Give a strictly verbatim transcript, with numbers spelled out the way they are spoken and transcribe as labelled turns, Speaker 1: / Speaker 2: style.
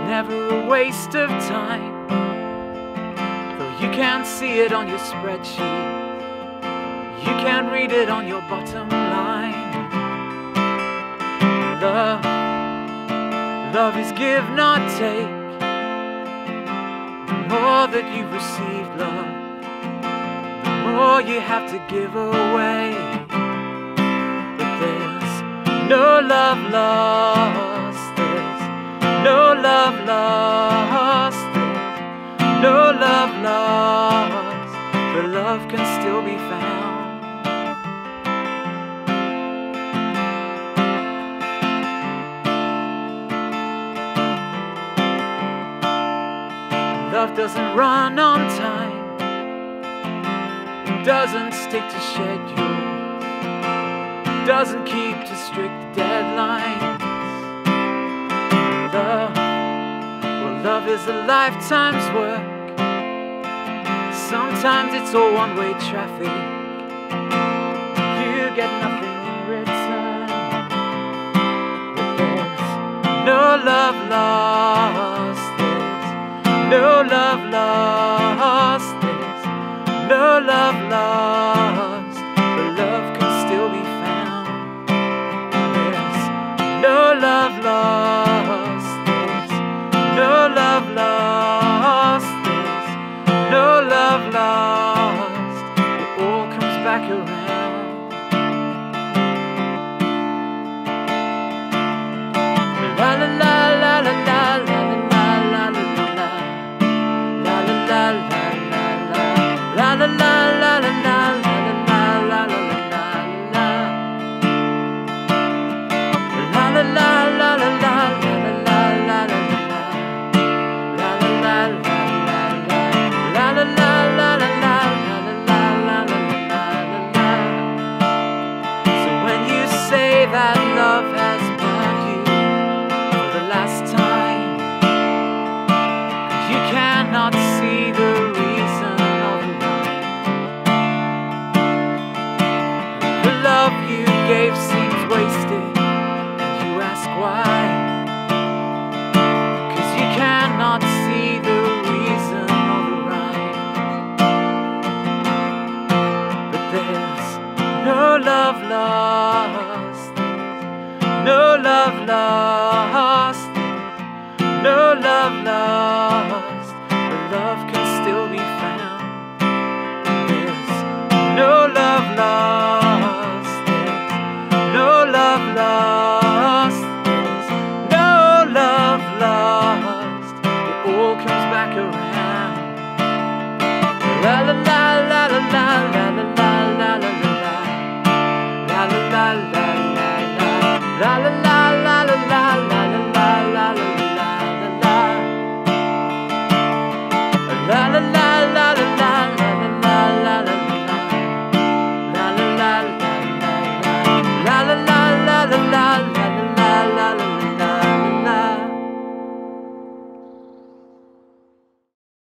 Speaker 1: never a waste of time. Though you can't see it on your spreadsheet, you can't read it on your bottom line. Love, love is give, not take. The more that you've received love, the more you have to give away. But there's no love lost, there's no love lost, there's no love lost, but love can still be found. Love doesn't run on time, it doesn't stick to schedules, it doesn't keep to strict deadlines. Love, well, love is a lifetime's work. Sometimes it's all one-way traffic, you get nothing in return. But there's no love lost, no love lost, there's no love lost, but love can still be found. There's no love lost, there's no love lost, there's no love lost, it all comes back around. La la la la la la la. La la la la la la la la la la la. La la la la la la la la la la. La la la la la la la la la la. So when you say that love has burned you for the last time, you cannot see the reason. Love you gave seems wasted, and you ask why. Cause you cannot see the reason or the rhyme. But there's no love lost, there's no love lost, there's no love lost.